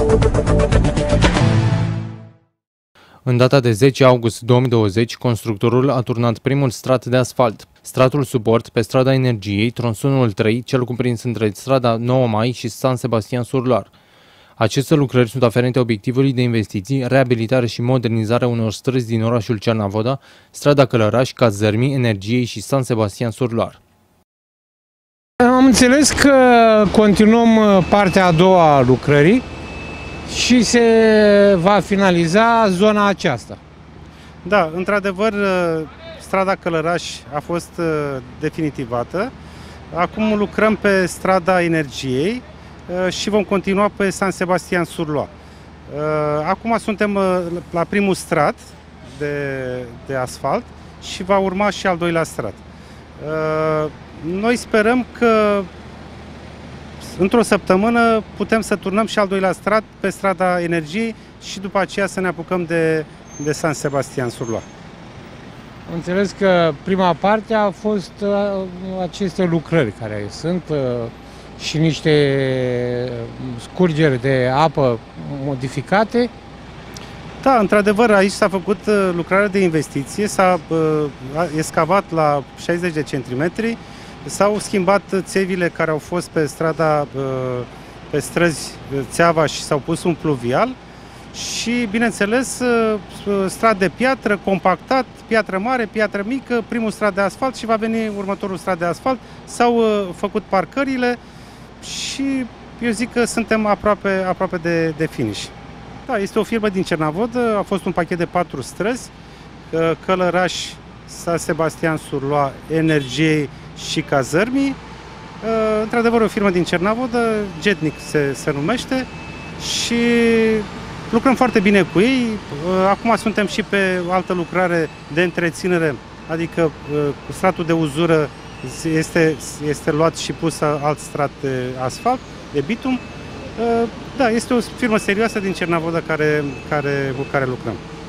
În data de 10 august 2020, constructorul a turnat primul strat de asfalt. Stratul suport pe strada Energiei, tronsonul 3, cel cuprins între strada 9 Mai și San Sebastian Surloar. Aceste lucrări sunt aferente obiectivului de investiții, reabilitare și modernizare unor străzi din orașul Cernavoda, strada Călăraș, Cazărmi, Energiei și San Sebastian Surloar. Am înțeles că continuăm partea a doua a lucrării și se va finaliza zona aceasta. Da, într-adevăr, strada Călăraș a fost definitivată. Acum lucrăm pe strada Energiei și vom continua pe San Sebastian Surloar. Acum suntem la primul strat de asfalt și va urma și al doilea strat. Noi sperăm că într-o săptămână putem să turnăm și al doilea strat pe strada Energiei și după aceea să ne apucăm de San Sebastian Surloar. Am înțeles că prima parte a fost aceste lucrări care sunt și niște scurgeri de apă modificate. Da, într-adevăr, aici s-a făcut lucrarea de investiție, s-a escavat la 60 de centimetri, s-au schimbat țevile care au fost pe strada, pe străzi țeava și s-au pus un pluvial și, bineînțeles, strat de piatră, compactat, piatră mare, piatră mică, primul strat de asfalt și va veni următorul strat de asfalt. S-au făcut parcările și eu zic că suntem aproape de finish. Da, este o firmă din Cernavodă, a fost un pachet de 4 străzi, Călăraș, San Sebastian Surloar, Energiei și Cazărmi. Într-adevăr, o firmă din Cernavodă, Jetnic se numește și lucrăm foarte bine cu ei. Acum suntem și pe altă lucrare de întreținere, adică cu stratul de uzură este luat și pus alt strat de asfalt, de bitum. Da, este o firmă serioasă din Cernavodă cu care lucrăm.